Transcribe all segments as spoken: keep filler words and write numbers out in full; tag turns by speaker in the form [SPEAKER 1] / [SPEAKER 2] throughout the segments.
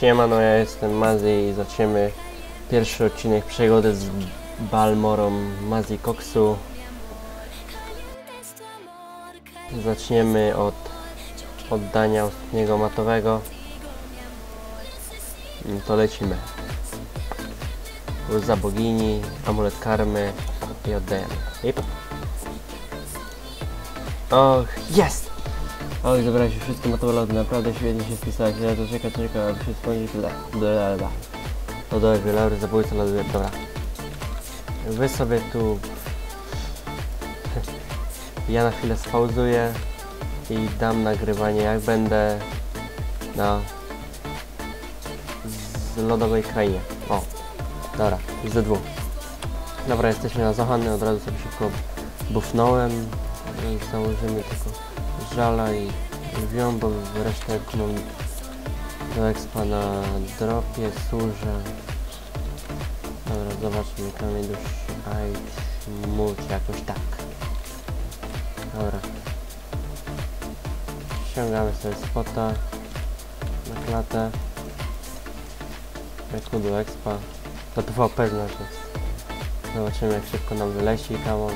[SPEAKER 1] Siemano, ja jestem Mazzy i zaczniemy pierwszy odcinek przygody z Balmorą Mazzy Koksu. Zaczniemy od oddania ostatniego matowego. To lecimy. Łza bogini, amulet karmy i oddajemy. Yep. Och, jest! Och, zabrałeś już wszystkie matowe lody, naprawdę świetnie się spisałeś, ja to czeka, czeka, aby się skończyć, bla, bla, bla. No dobrze, Laury, zabójca loduje, dobra. Wy sobie tu... Ja na chwilę spauzuję i dam nagrywanie, jak będę na... z lodowej krainie. O, dobra, już ze dwóch. Dobra, jesteśmy na Zohany, od razu sobie szybko bufnąłem. Założymy tylko żala i lwią, bo resztę mam do expa na dropie, służę. Dobra, zobaczmy, kamień duszy, aj, mulch, jakoś tak. Dobra. Ściągamy sobie spota na klatę. Jak do expa. To P V P znaczy. Zobaczymy, jak szybko nam wyleci kamon.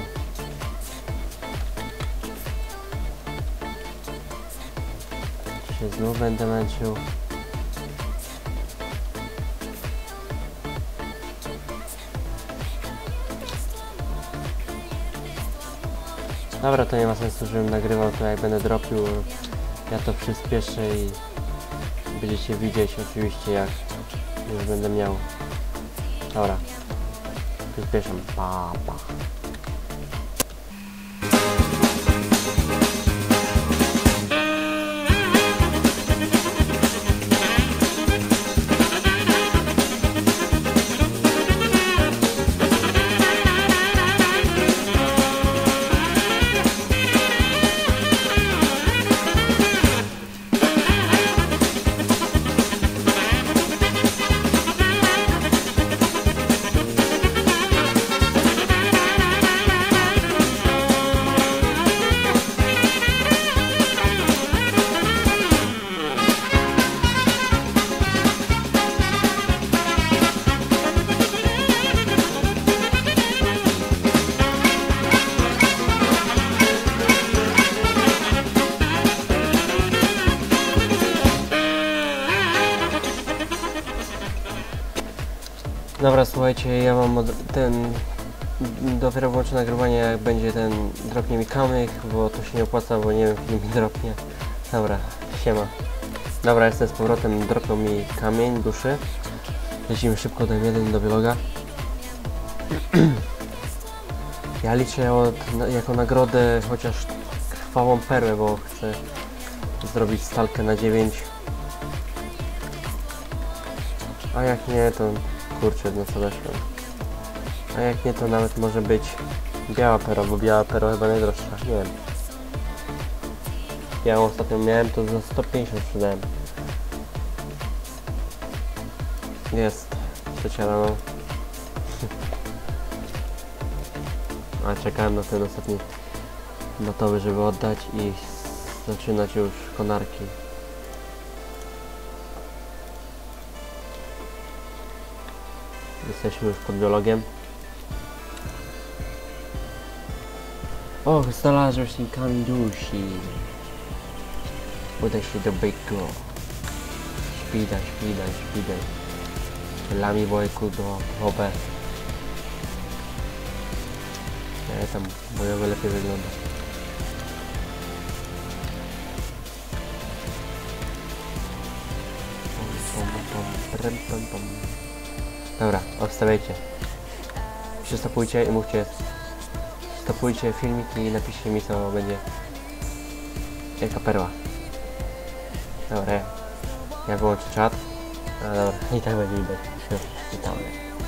[SPEAKER 1] Znów będę męczył. Dobra, to nie ma sensu, żebym nagrywał to, jak będę dropił. Ja to przyspieszę i będziecie widzieć oczywiście, jak już będę miał. Dobra, przyspieszam. Pa, pa. Dobra, słuchajcie, ja mam ten dopiero włączę nagrywanie, jak będzie ten dropnie mi kamyk, bo to się nie opłaca, bo nie wiem, kiedy mi dropnie. Dobra, siema. Dobra, jestem z powrotem, dropią mi kamień duszy. Lecimy szybko do M jeden do vloga. Ja liczę od, jako nagrodę chociaż krwawą perłę, bo chcę zrobić stalkę na dziewięć. A jak nie, to kurczę, no co weszłem. A jak nie, to nawet może być biała perła, bo biała perła chyba najdroższa, nie wiem. Ja ostatnio miałem, to za sto pięćdziesiąt sprzedałem. Jest, trzecia rano. A czekałem na ten ostatni matowy, żeby oddać i zaczynać już konarki. Jesteśmy już pod biologiem. Och, znalazłeś ten kamień dusi. Udaj się do byku. Śpidaj, śpidaj, śpidaj. Lami bojku do O B. Ja tam bojowy lepiej wygląda. Pom, pom, pom, pom. Dobra, obstawiajcie. Przystopujcie i mówcie. Stopujcie filmiki i napiszcie mi, co będzie. Jaka perła. Dobra, ja wyłączę czat. A dobra, i tak będzie widać. Witamy.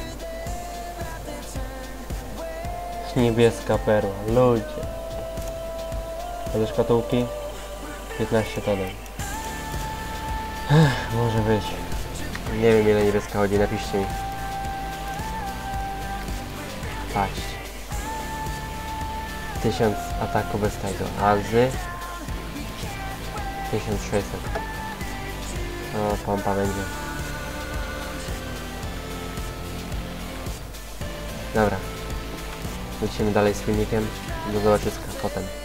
[SPEAKER 1] Niebieska perła, ludzie. Te szkatułki. piętnaście tonem. Może być. Nie wiem, ile niebieska chodzi, napiszcie mi. Patrzcie. tysiąc ataku bez tego. Azy. tysiąc sześćset. O, pompa będzie. Dobra. Lecimy dalej z filmikiem. Do zobaczenia potem.